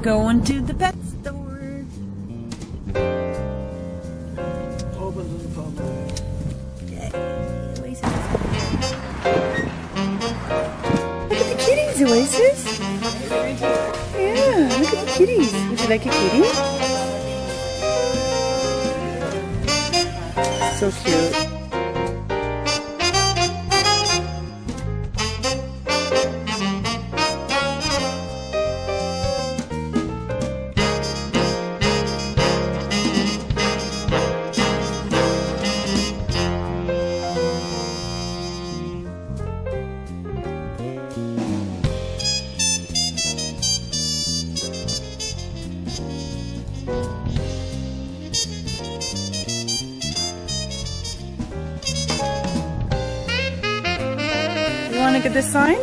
Going to the pet store. Open to the public. Yay. Oasis. Look at the kitties, Oasis. Yeah, look at the kitties. Would you like a kitty? So cute. You want to get this sign?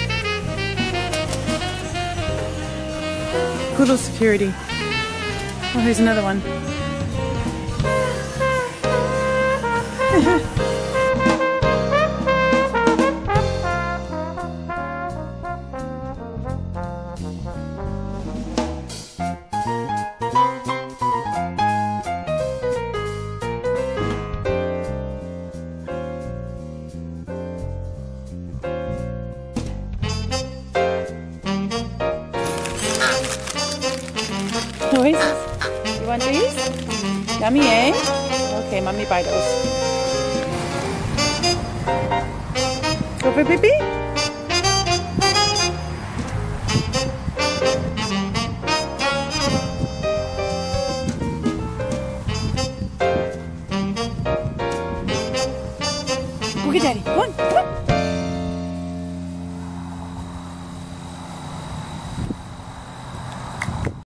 Poodle security. Oh, here's another one. Oasis, you want these? Yummy, eh? Okay, mommy buy those. Go for pee-pee?